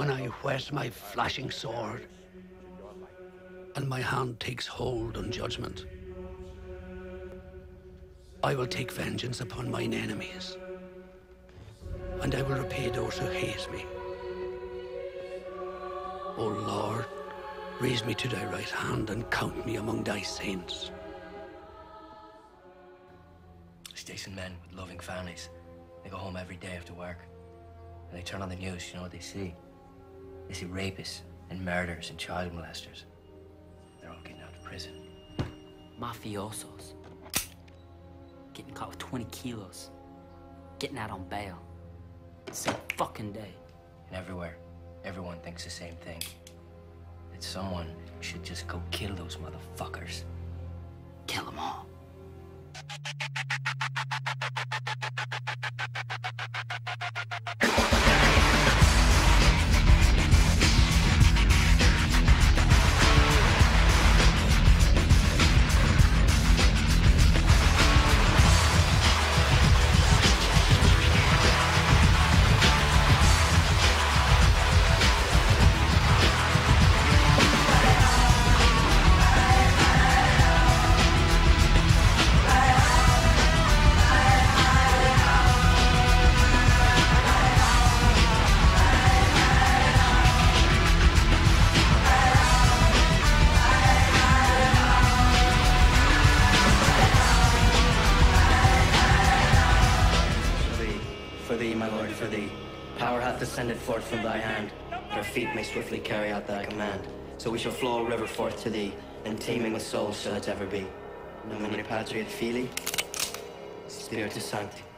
when I whet my flashing sword, and my hand takes hold on judgment, I will take vengeance upon mine enemies, and I will repay those who hate me. O Lord, raise me to thy right hand and count me among thy saints. There's decent men with loving families. They go home every day after work. And they turn on the news, you know what they see? They see rapists and murderers and child molesters. They're all getting out of prison. Mafiosos. Getting caught with 20 kilos. Getting out on bail. Same fucking day. And everywhere, everyone thinks the same thing. That someone should just go kill those motherfuckers. Kill them all. For thee, my lord, for thee. Power hath descended forth from thy hand. Our feet may swiftly carry out thy command. So we shall flow a river forth to thee, and teeming with souls shall it ever be. Nomine Patri et Filii, Spiritus Sancti.